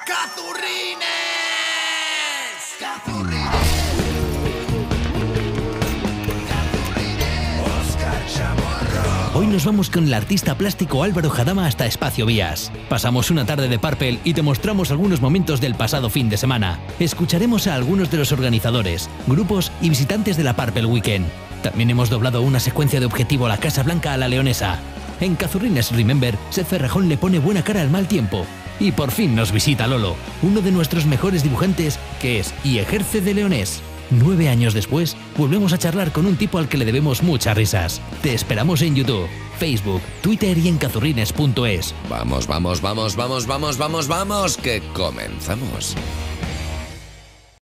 ¡Cazurrines! Hoy nos vamos con el artista plástico Álvaro Jadama hasta Espacio Vías. Pasamos una tarde de Purple y te mostramos algunos momentos del pasado fin de semana. Escucharemos a algunos de los organizadores, grupos y visitantes de la Purple Weekend. También hemos doblado una secuencia de Objetivo La Casa Blanca a la Leonesa. En Cazurrines Remember, Seth Ferrajón le pone buena cara al mal tiempo. Y por fin nos visita Lolo, uno de nuestros mejores dibujantes que es y ejerce de leonés. 9 años después, volvemos a charlar con un tipo al que le debemos muchas risas. Te esperamos en YouTube, Facebook, Twitter y en cazurrines.es. Vamos, que comenzamos.